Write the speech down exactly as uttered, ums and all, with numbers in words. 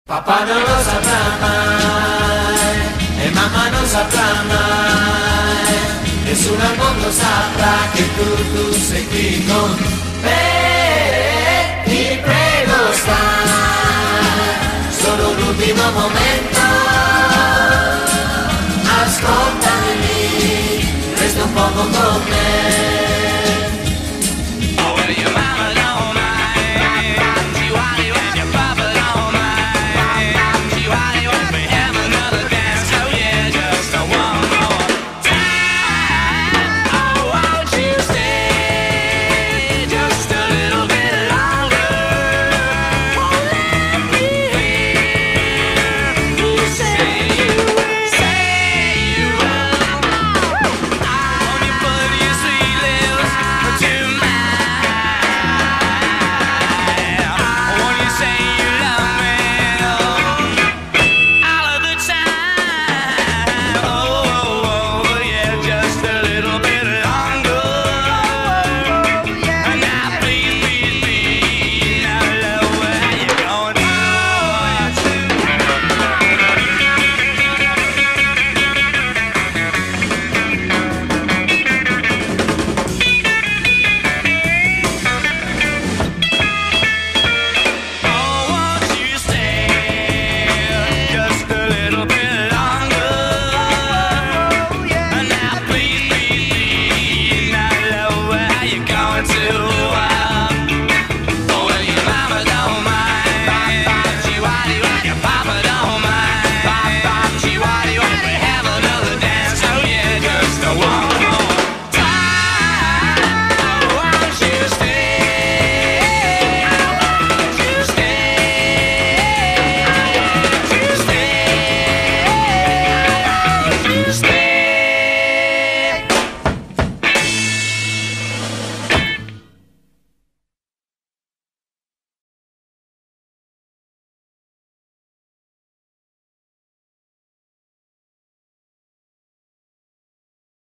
Papà non lo saprà mai e mamma non saprà mai, nessuno al mondo saprà che tu, tu sei qui con me. Ti prego stai, solo l'ultimo momento, ascoltami, resta un poco con me.